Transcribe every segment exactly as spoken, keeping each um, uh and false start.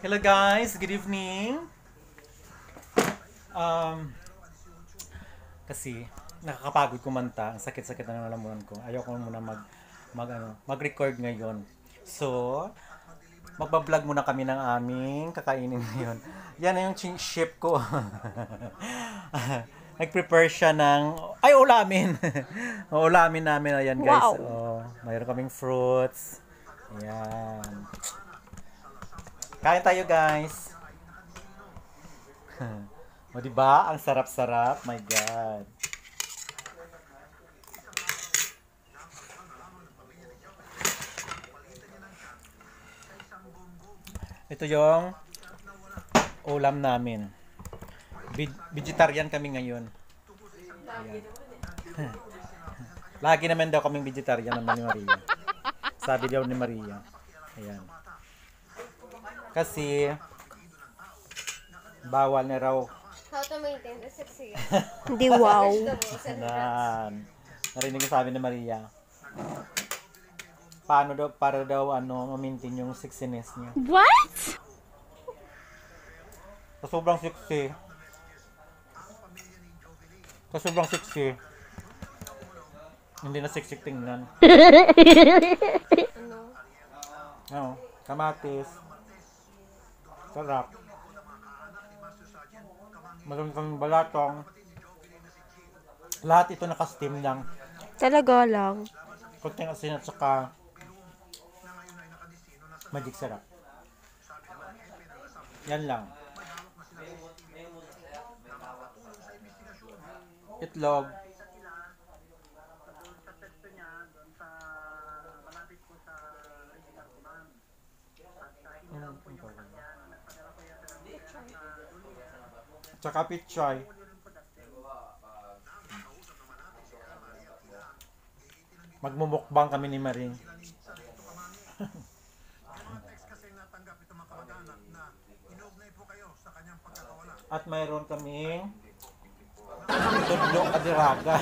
Hello guys, good evening. Um, kasi nakakapagod kumanta, ang sakit-sakit na ng lalamunan ko. Ayoko muna mag mag ano, mag-record ngayon. So, magba-vlog muna kami ng aming kakainin ngayon. Yan na yung chin chef ko. Nag-prepare siya ng ay ulamin. O, ulamin namin ayan guys. Wow! Oh, mayroon kaming fruits. Ayan. Kain tayo guys. O, diba? Ang sarap-sarap. My God. Ito yung ulam namin. Ve- vegetarian kami ngayon. Ayan. Lagi naman daw kaming vegetarian naman ni Maria. Sabi daw ni Maria. Ayan. Kasi, bawal na raw. How to maintain the sexy Hindi wow. vegetables and nuts. Ayan. Narinig ko sabi ni Maria. Paano daw, para daw, ano, ma-maintain yung sexiness niya. What? Sa sobrang sexy. Sa sobrang sexy. Hindi na sexy tingnan. Ano? Ano, kamatis. Sarap. Meron kang balatong. Lahat ito naka-steam lang. Talaga lang. Konting asin at saka magic sarap. Yan lang. Itlog. Tsaka pichay. Magmumukbang kami ni Maring. At mayroon kaming tudlong kadiraga.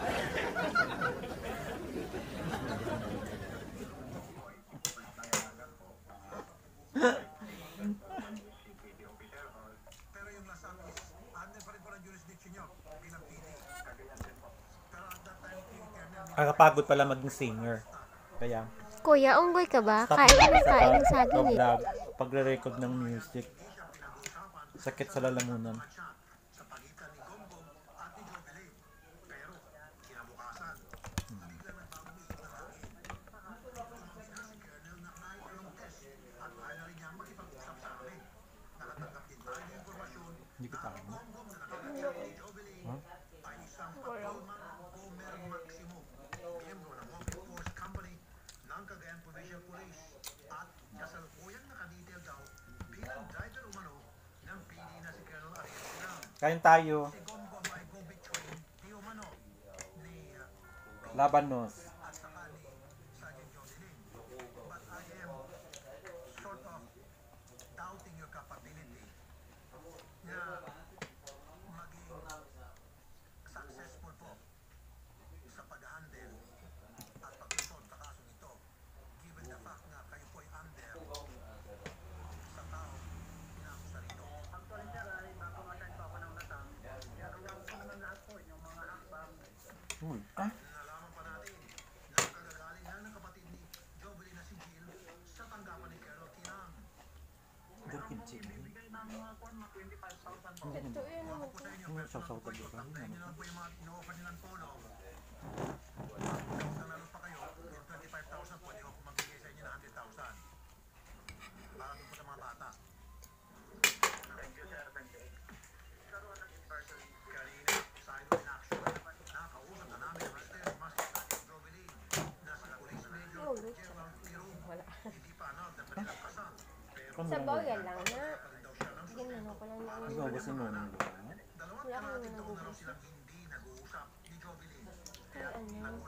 Nakakapagod pala maging singer. Kaya, Kuya, unggoy ka ba? stop Kain ka muna ng sa kain ng saging eh. pag-vlog, pagre-record ng music. Sakit sa lalamunan. Hindi ko tayo. Huh? Kain tayo. Labanos. Uy, ah. Gurkin chick. Ito yun naman. Ano sa sa tabi ka? Wala. Ano Sabaw yan lang na. Ginano ko lang na. Nagawasin mo nang diba? Wala ko naman nagugos. Ay, ano?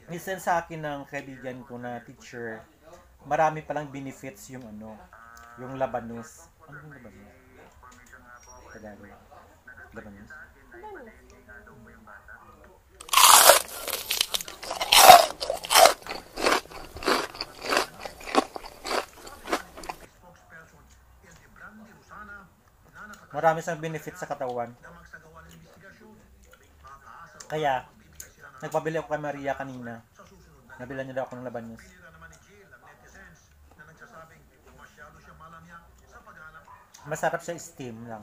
Listen sa akin ng kaibigan ko na teacher, marami palang benefits yung ano, yung labanus. Ano yung labanus? Tagalog. Labanus? Dami. Marami siyang benefits sa katawan. Kaya, nagpabili ako kay Maria kanina. Nabilan niya daw ako ng labanus. Masarap siya steam lang.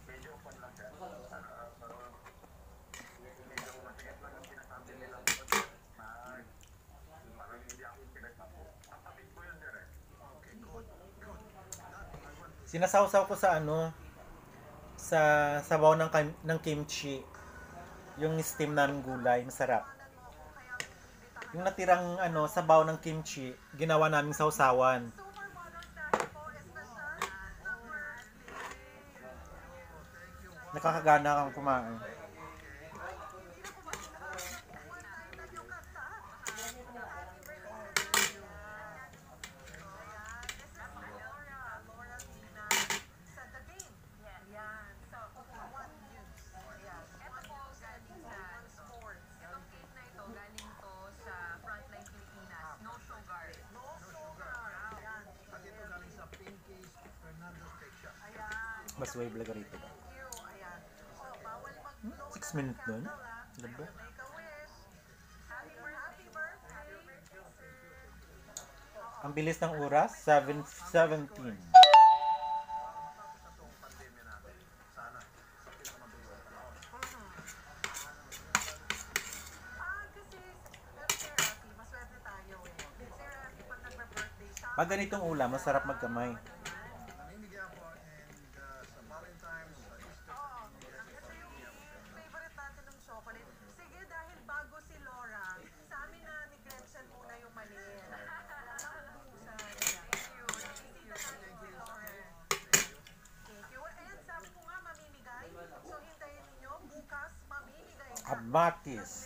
Sinasawsaw ko sa ano, sa sabaw ng, kim- ng kimchi. Yung steam ng gulay, masarap. Yung natirang ano, sabaw ng kimchi, ginawa naming sausawan. Nakakagana kang kumain. Basway Blagarito. Hmm? Six minutes doon? Diba? Ang bilis ng oras, seven seventeen. Pag ganitong ulam, masarap magkamay. Abatis.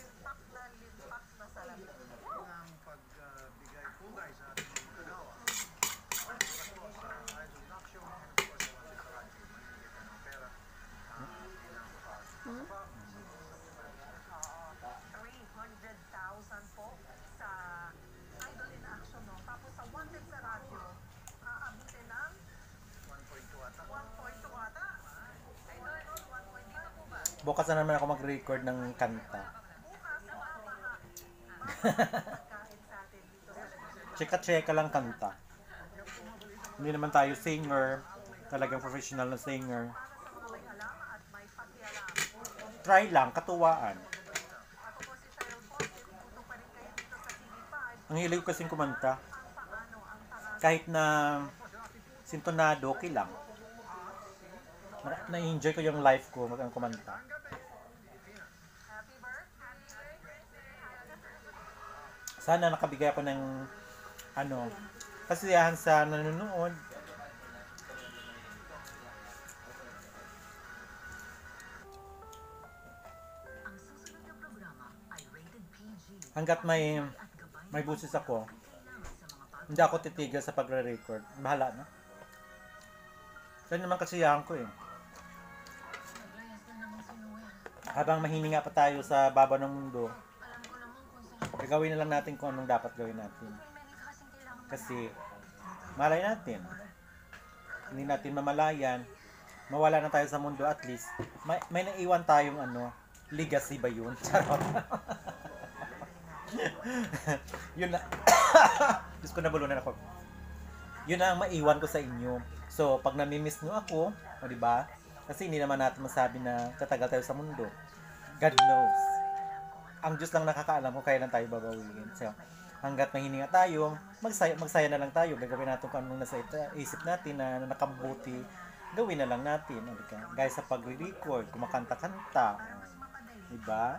Bukas na naman ako mag-record ng kanta. Cheka-cheka lang kanta. Hindi naman tayo singer. Talagang professional na singer. Try lang, katuwaan. Ang hilig ko kasing kumanta. Kahit na sintonado, okay lang. Na-enjoy ko yung life ko mag kumanta. Sana nakabigay ako ng ano, kasiyahan sa nanonood. Hanggat may may busis ako, hindi ako titigil sa pagre-record. Bahala na. Yan naman kasiyahan ko eh. Habang mahininga pa tayo sa baba ng mundo, gagawin na lang natin kung anong dapat gawin natin. Kasi, malay natin. Hindi natin mamalayan. Mawala na tayo sa mundo at least. May, may naiwan tayong ano, legacy ba yun? Charot. Yun na. Diyos ko, nabulunan ako. Yun na ang maiwan ko sa inyo. So, pag namimiss nyo ako, o diba? Kasi hindi naman natin masabi na tatagal tayo sa mundo. God knows. Ang Diyos lang nakakaalam kung kailan tayo babawiin. So, hanggat mahininga tayo, magsaya, magsaya na lang tayo. Gagawin natin kung anong nasa isip natin na, na nakabuti. Gawin na lang natin. Okay? Guys, sa pag-record, kumakanta-kanta. Diba?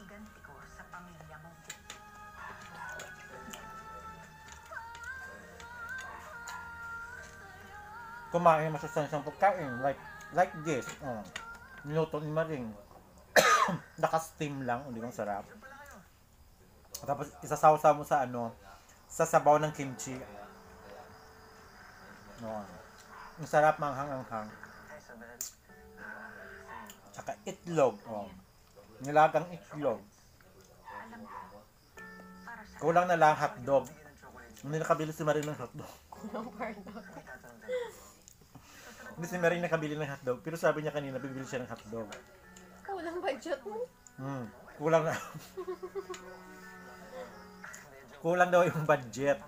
Kumain masustansiyang pagkain. Like, like this. Oh. Niluto ni Maring. Naka-steam lang. Hindi bang sarap? Tapos isasawsaw mo sa ano, sa sabaw ng kimchi. No. Ang sarap, manghang-anghang. Tsaka itlog. Oh. Nilagang itlog. Kulang na lang hotdog. Hindi nakabili si Marie ng hotdog. Kulang pardon. Hindi si Marie nakabili ng hotdog. Pero sabi niya kanina, bibili siya ng hotdog. Kulang budget mo. Hmm. Kulang na. Kulang daw yung budget.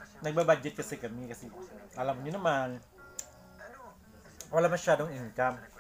Nagba-budget kasi kami kasi alam niyo naman wala masyadong income.